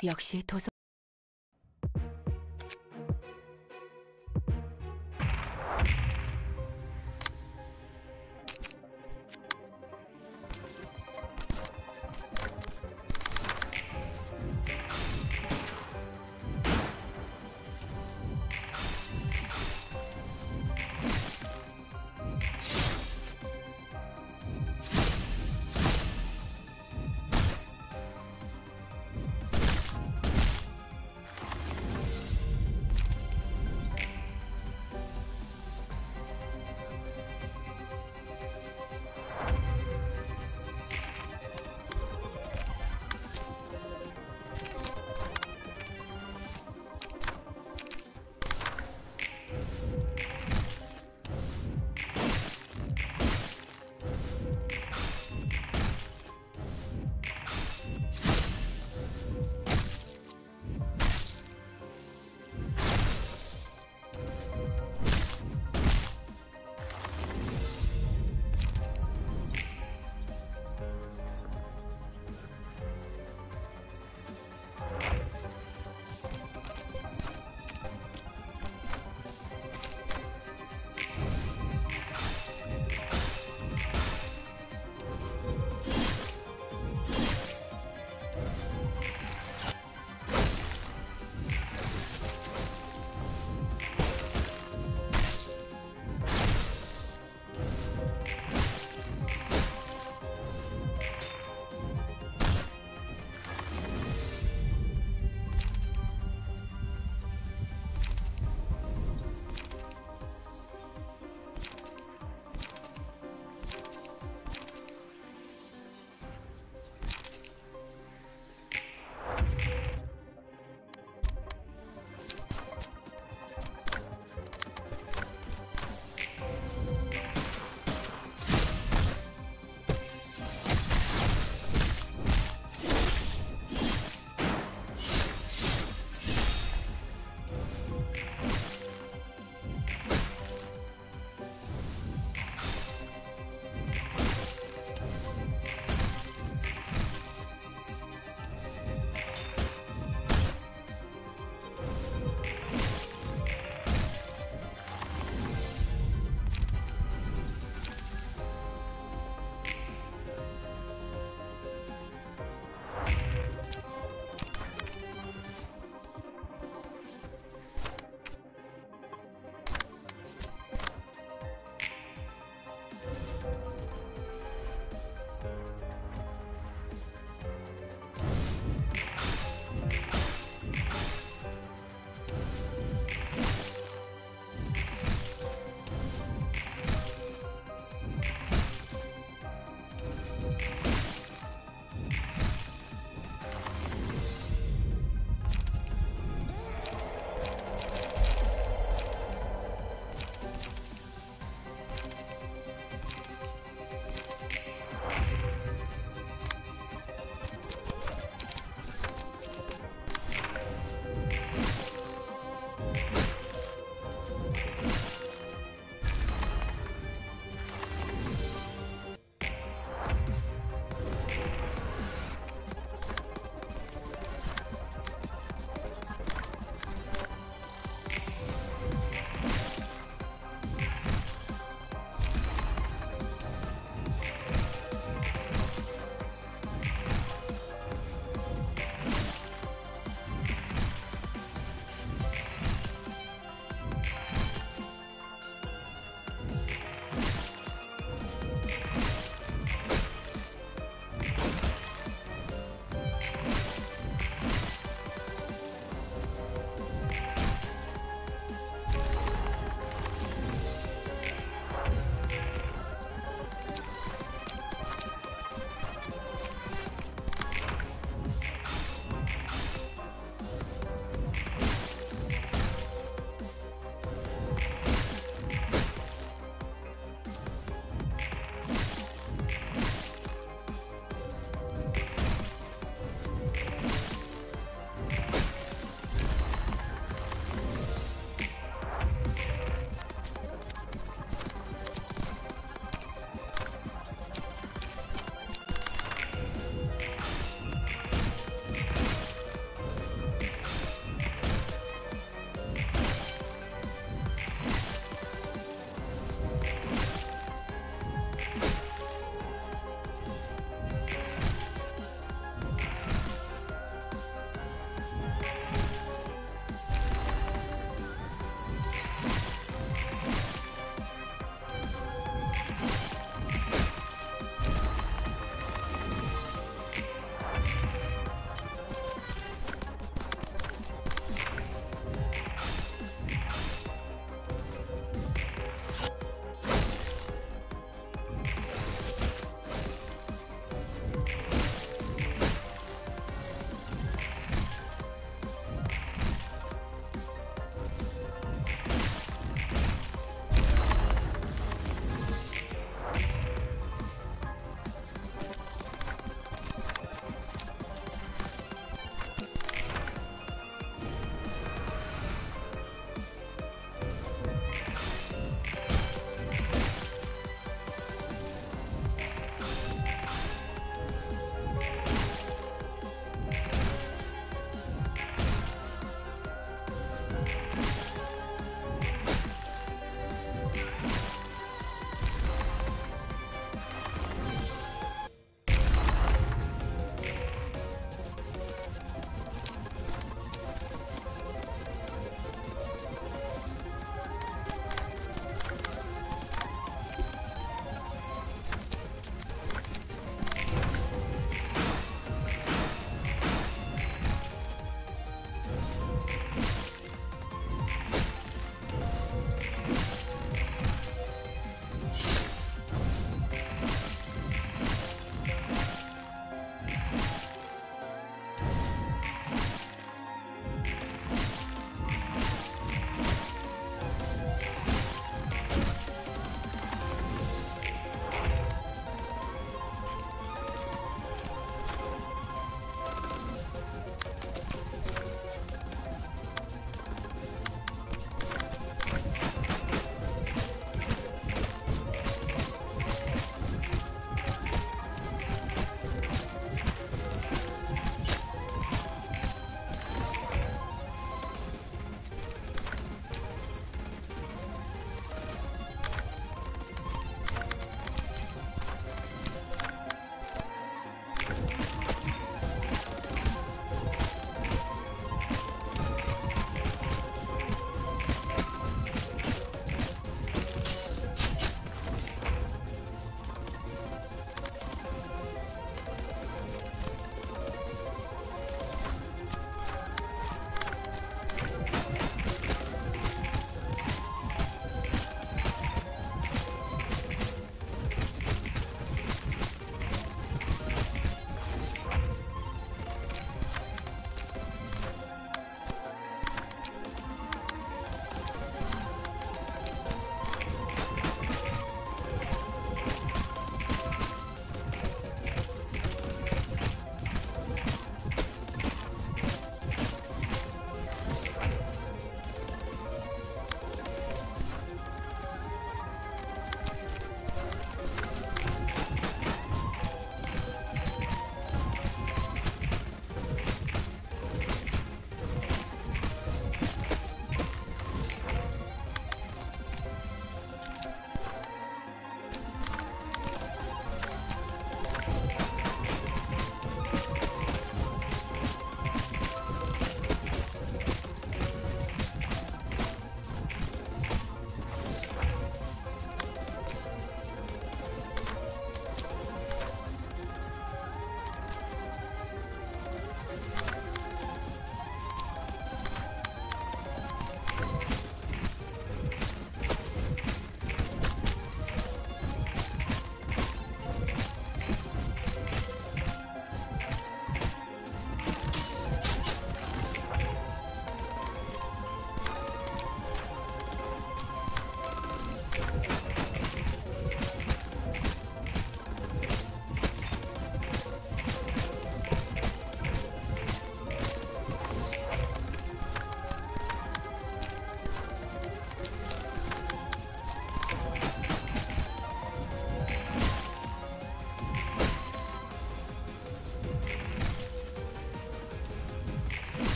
역시 도서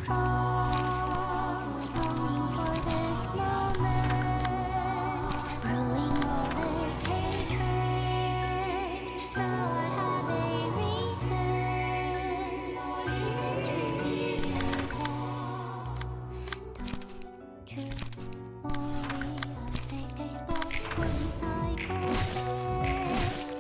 longing for this moment, growing all this hatred. So I have a reason to see you again. Don't you worry, I'll take a spot once I go there.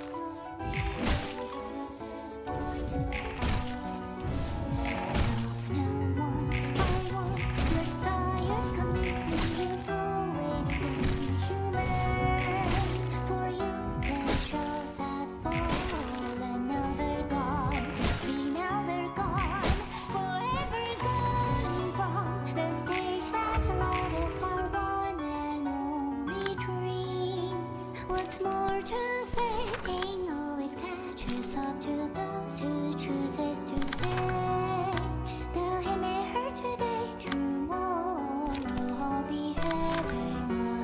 What's more to say? Pain always catches up to those who chooses to stay. Though he may hurt today, tomorrow I'll be heading my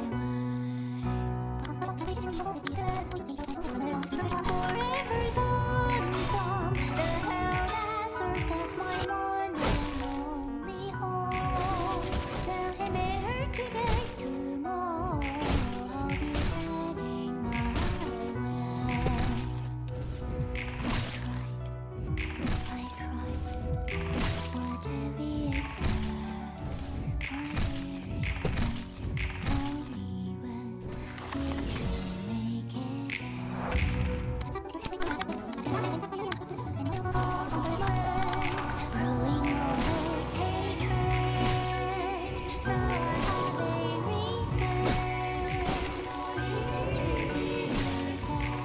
way. Forever gone from the hell that serves as my one and only home. Though he may hurt today, tomorrow I'll be heading my way. I tried. What did we expect? My dear expect. Tell me when we should make it growing all this hatred. So I have a reason to see you again.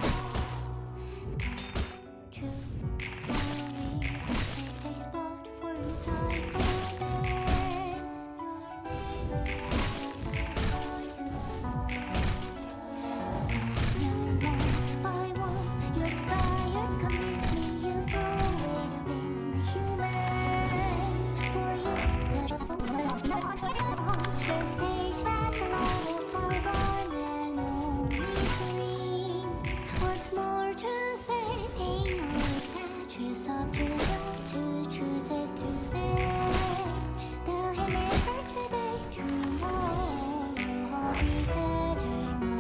Don't you worry, I'll take a spot for inside go there. Your neighbors are going to fall. Stop no more by one. Your desires convince me you've always been human. For you, the just for the stage that allows our one and only dreams. What's more to say? Pain always catches up to those who chooses to stay. Though he may hurt today, tomorrow I'll be heading my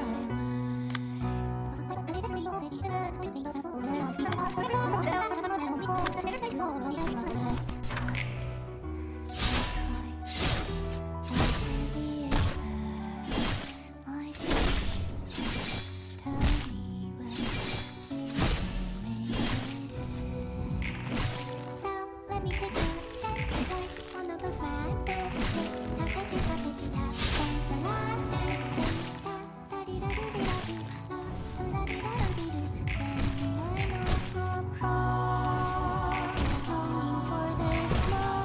way. Let me take a look on all those bad longing for this moment.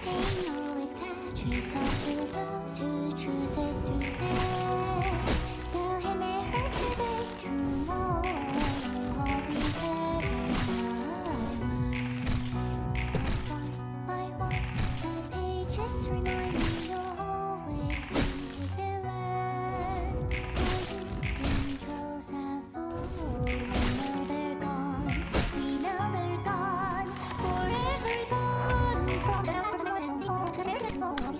pain always catches up to those who chooses to stay. Though it may hurt today, tomorrow I'll be better. One by one, the pages remind me you'll always be villain. For you, angels have fallen. Now they're gone. See, now they're gone. Forever gone. From the last of the morning, the miracle of the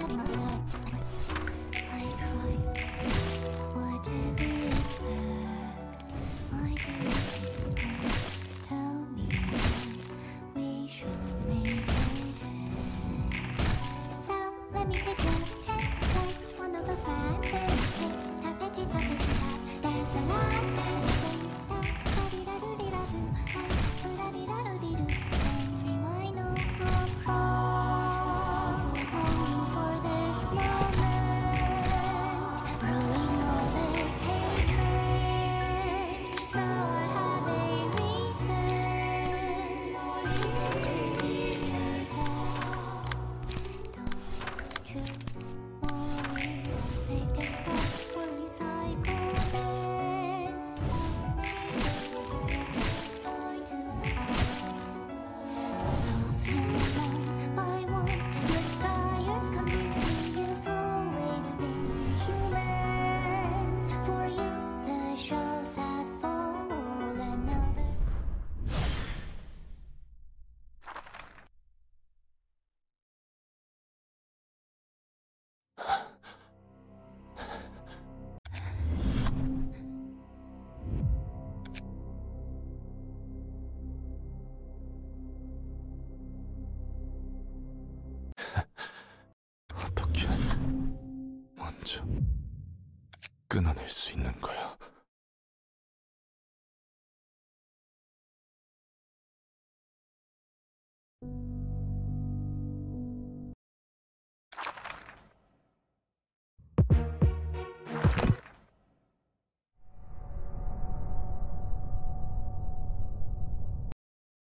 I tried. Whatever you expect, my dearest friend, tell me when we shall make it end. So let me take your hand, like one of those fantastic tappity tappity tap. There's a last dance thing, da-da-dee-da-doo-dee-da-doo, da-da-dee-da-doo-dee-doo. Ending I know I'm wrong, longing for this moment, growing all this hatred. So I have a reason to see you dead. Don't you worry, save this spot for recycle bin. Stop him one by one. Your desires convince me you've always been human. For you, the shells have fallen. Now the 어떻게 먼저 끊어낼 수 있는 거야?